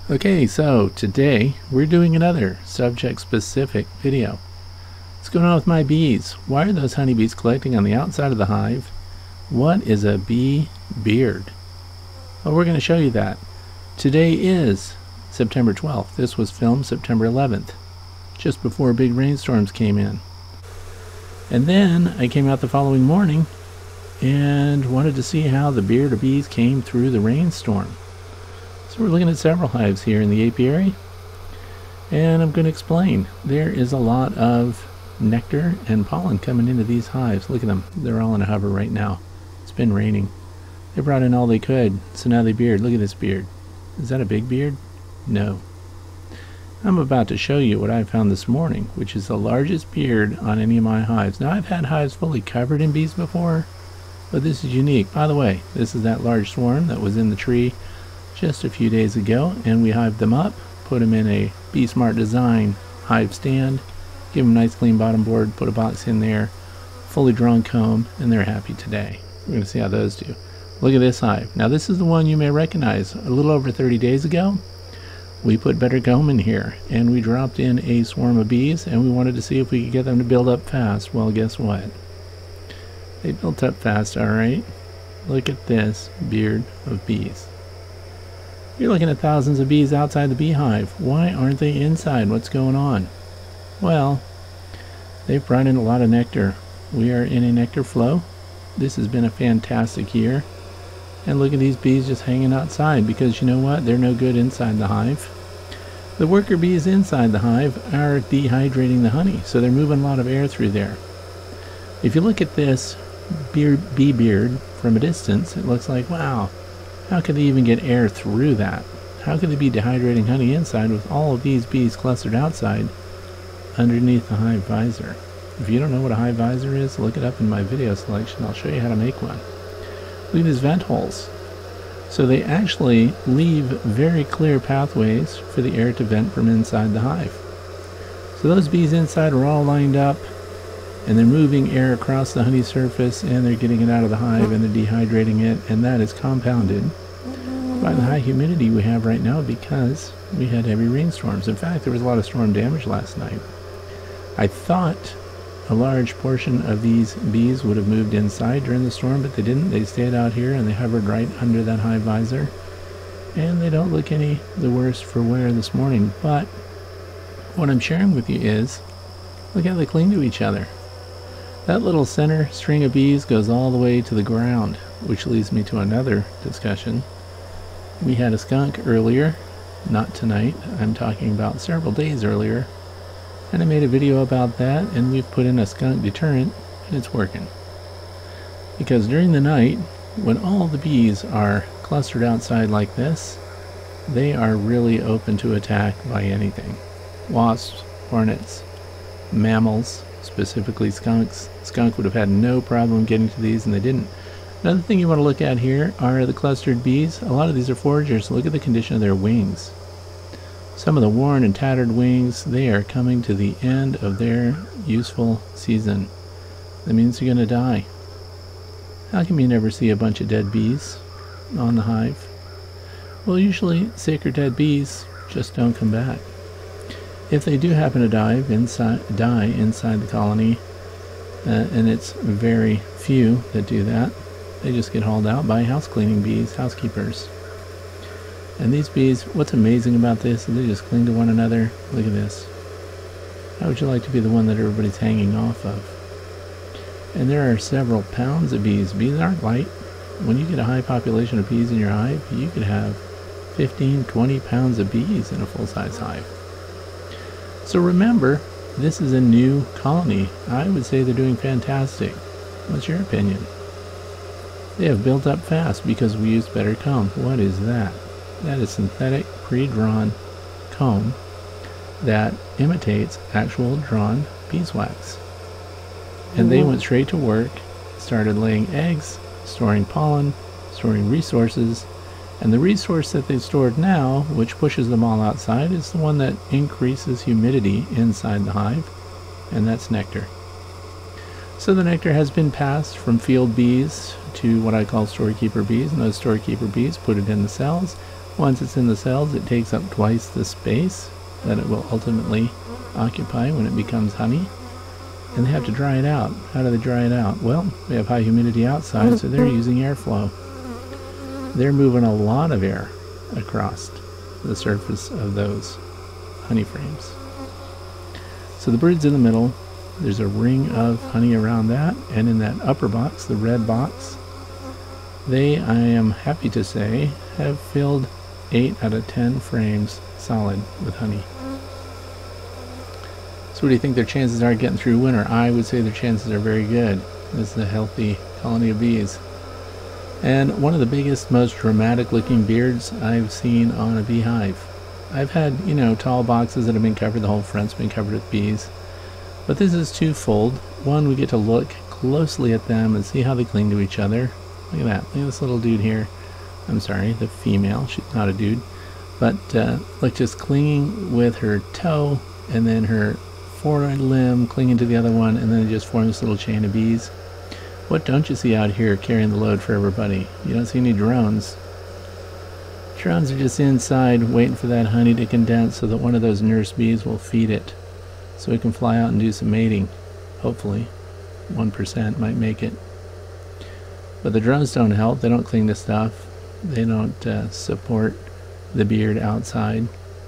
Okay, so today we're doing another subject-specific video. What's going on with my bees? Why are those honeybees collecting on the outside of the hive? What is a bee beard? Well, we're going to show you that. Today is September 12th. This was filmed September 11th, just before big rainstorms came in. And then I came out the following morning and wanted to see how the beard of bees came through the rainstorm. So we're looking at several hives here in the apiary, and I'm going to explain. There is a lot of nectar and pollen coming into these hives. Look at them. They're all in a hover right now. It's been raining. They brought in all they could, so now they beard. Look at this beard. Is that a big beard? No. I'm about to show you what I found this morning, which is the largest beard on any of my hives. Now, I've had hives fully covered in bees before, but this is unique. By the way, this is that large swarm that was in the tree just a few days ago, and we hived them up, put them in a Bee Smart Design hive stand, give them a nice clean bottom board, put a box in there, fully drawn comb, and they're happy today. We're going to see how those do. Look at this hive. Now this is the one you may recognize. A little over 30 days ago, we put better comb in here, and we dropped in a swarm of bees, and we wanted to see if we could get them to build up fast. Well, guess what? They built up fast, alright. Look at this beard of bees. You're looking at thousands of bees outside the beehive. Why aren't they inside? What's going on? Well, they've brought in a lot of nectar. We are in a nectar flow. This has been a fantastic year. And look at these bees just hanging outside, because you know what? They're no good inside the hive. The worker bees inside the hive are dehydrating the honey, so they're moving a lot of air through there. If you look at this bee beard from a distance, it looks like, wow, how could they even get air through that? How could they be dehydrating honey inside with all of these bees clustered outside underneath the hive visor? If you don't know what a hive visor is, look it up in my video selection. I'll show you how to make one. Look at these vent holes. So they actually leave very clear pathways for the air to vent from inside the hive. So those bees inside are all lined up, and they're moving air across the honey surface, and they're getting it out of the hive, and they're dehydrating it, and that is compounded by the high humidity we have right now because we had heavy rainstorms. In fact, there was a lot of storm damage last night. I thought a large portion of these bees would have moved inside during the storm, but they didn't. They stayed out here, and they hovered right under that hive visor, and they don't look any the worse for wear this morning. But what I'm sharing with you is, look how they cling to each other. That little center string of bees goes all the way to the ground, which leads me to another discussion. We had a skunk earlier, not tonight, I'm talking about several days earlier, and I made a video about that, and we've put in a skunk deterrent, and it's working. Because during the night, when all the bees are clustered outside like this, they are really open to attack by anything. Wasps, hornets, mammals, specifically skunks. Skunk would have had no problem getting to these, and they didn't. Another thing you want to look at here are the clustered bees. A lot of these are foragers. Look at the condition of their wings. Some of the worn and tattered wings, they are coming to the end of their useful season. That means they're going to die. How come you never see a bunch of dead bees on the hive? Well, usually sick or dead bees just don't come back. If they do happen to die inside the colony, and it's very few that do that, they just get hauled out by house cleaning bees, housekeepers. And these bees, what's amazing about this is they just cling to one another. Look at this. How would you like to be the one that everybody's hanging off of? And there are several pounds of bees. Bees aren't light. When you get a high population of bees in your hive, you could have 15, 20 pounds of bees in a full-size hive. So remember, this is a new colony. I would say they're doing fantastic. What's your opinion? They have built up fast because we used better comb. What is that? That is synthetic pre-drawn comb that imitates actual drawn beeswax. And they went straight to work, started laying eggs, storing pollen, storing resources, and the resource that they've stored now, which pushes them all outside, is the one that increases humidity inside the hive, and that's nectar. So the nectar has been passed from field bees to what I call storekeeper bees, and those storekeeper bees put it in the cells. Once it's in the cells, it takes up twice the space that it will ultimately occupy when it becomes honey. And they have to dry it out. How do they dry it out? Well, we have high humidity outside, so they're using airflow. They're moving a lot of air across the surface of those honey frames. So the brood's in the middle. There's a ring of honey around that, and in that upper box, the red box, they, I am happy to say, have filled 8 out of 10 frames solid with honey. So what do you think their chances are getting through winter? I would say their chances are very good. This is a healthy colony of bees. And one of the biggest, most dramatic looking beards I've seen on a beehive. I've had, tall boxes that have been covered, the whole front's been covered with bees. But this is twofold. One, we get to look closely at them and see how they cling to each other. Look at that. Look at this little dude here. I'm sorry, the female. She's not a dude. But look, just clinging with her toe and then her forward limb clinging to the other one, and then it just forms this little chain of bees. What don't you see out here carrying the load for everybody? You don't see any drones. Drones are just inside waiting for that honey to condense so that one of those nurse bees will feed it so it can fly out and do some mating. Hopefully 1% might make it. But the drones don't help. They don't cling to stuff. They don't support the beard outside.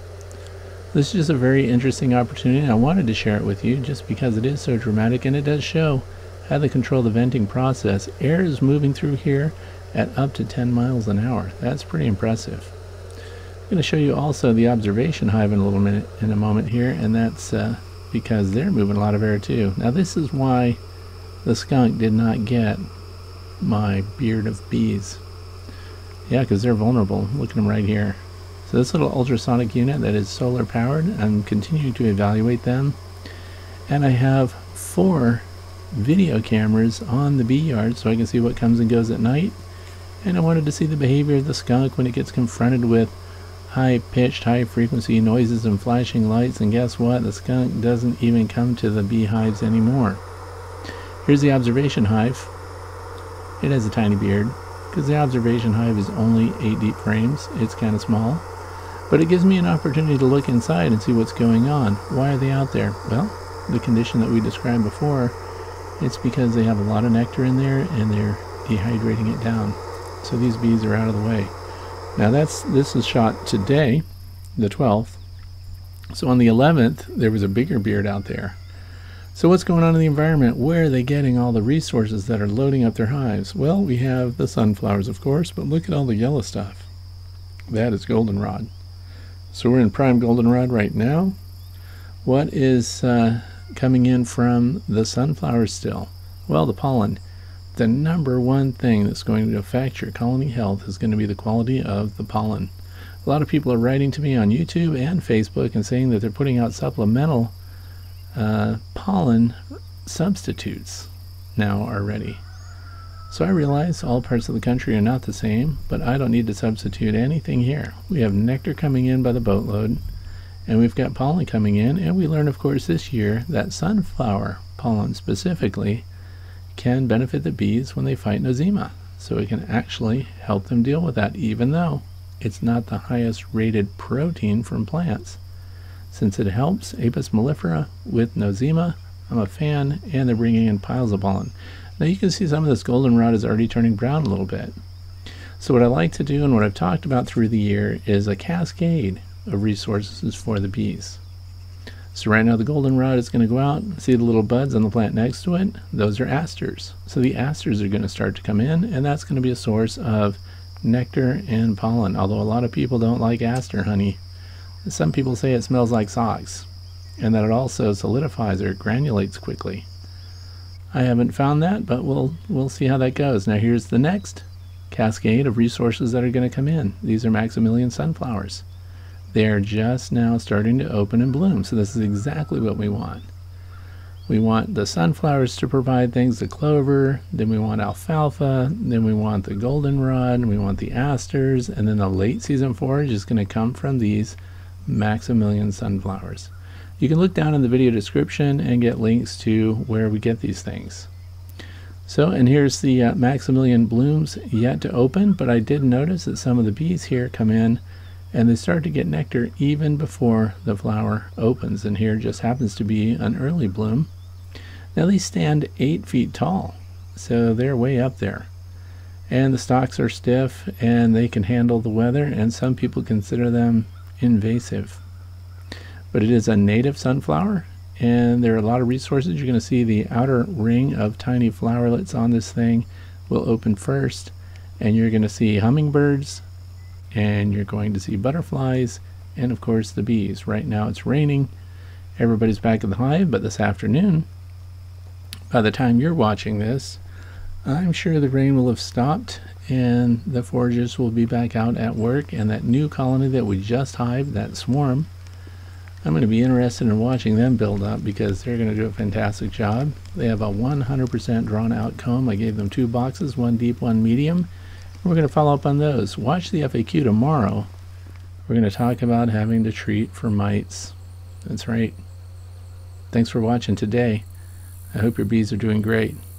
This is just a very interesting opportunity, and I wanted to share it with you just because it is so dramatic, and it does show how they control the venting process. Air is moving through here at up to 10 miles an hour. That's pretty impressive. I'm going to show you also the observation hive in a moment here, and that's because they're moving a lot of air too. Now this is why the skunk did not get my beard of bees. Yeah, because they're vulnerable. Look at them right here. So this little ultrasonic unit that is solar powered, I'm continuing to evaluate them. And I have 4 video cameras on the bee yard so I can see what comes and goes at night. And I wanted to see the behavior of the skunk when it gets confronted with high-pitched, high-frequency noises and flashing lights. And guess what? The skunk doesn't even come to the beehives anymore. Here's the observation hive. It has a tiny beard because the observation hive is only 8 deep frames. It's kind of small. But it gives me an opportunity to look inside and see what's going on. Why are they out there? Well, the condition that we described before, it's because they have a lot of nectar in there and they're dehydrating it down. So these bees are out of the way. Now this is shot today, the 12th. So on the 11th, there was a bigger beard out there. So what's going on in the environment? Where are they getting all the resources that are loading up their hives? Well, we have the sunflowers, of course, but look at all the yellow stuff. That is goldenrod. So we're in prime goldenrod right now. What is coming in from the sunflowers still? Well, the pollen. The number one thing that's going to affect your colony health is going to be the quality of the pollen. A lot of people are writing to me on YouTube and Facebook and saying that they're putting out supplemental pollen substitutes now already. So I realize all parts of the country are not the same, but I don't need to substitute anything here. We have nectar coming in by the boatload, and we've got pollen coming in, and we learned, of course, this year that sunflower pollen specifically can benefit the bees when they fight nosema. So it can actually help them deal with that, even though it's not the highest rated protein from plants. Since it helps Apis mellifera with nosema, I'm a fan, and they're bringing in piles of pollen. Now you can see some of this goldenrod is already turning brown a little bit. So what I like to do and what I've talked about through the year is a cascade of resources for the bees. So right now the goldenrod is going to go out, see the little buds on the plant next to it? Those are asters. So the asters are going to start to come in, and that's going to be a source of nectar and pollen, although a lot of people don't like aster honey. Some people say it smells like socks, and that it also solidifies or granulates quickly. I haven't found that, but we'll see how that goes. Now here's the next cascade of resources that are going to come in. These are Maximilian sunflowers. They are just now starting to open and bloom, so this is exactly what we want. We want the sunflowers to provide things, the clover, then we want alfalfa, then we want the goldenrod, and we want the asters, and then the late season forage is going to come from these Maximilian sunflowers. You can look down in the video description and get links to where we get these things. So, and here's the Maximilian blooms yet to open, but I did notice that some of the bees here come in and they start to get nectar even before the flower opens, and here just happens to be an early bloom. Now these stand 8 feet tall, so they're way up there. And the stalks are stiff and they can handle the weather, and some people consider them invasive. But it is a native sunflower, and there are a lot of resources. You're going to see the outer ring of tiny flowerlets on this thing will open first, and you're going to see hummingbirds, and you're going to see butterflies, and of course the bees. Right now it's raining. Everybody's back in the hive, but this afternoon, by the time you're watching this, I'm sure the rain will have stopped and the foragers will be back out at work, and that new colony that we just hived, that swarm, I'm going to be interested in watching them build up because they're going to do a fantastic job. They have a 100% drawn out comb. I gave them 2 boxes, one deep, one medium. We're going to follow up on those. Watch the FAQ tomorrow. We're going to talk about having to treat for mites. That's right. Thanks for watching today. I hope your bees are doing great.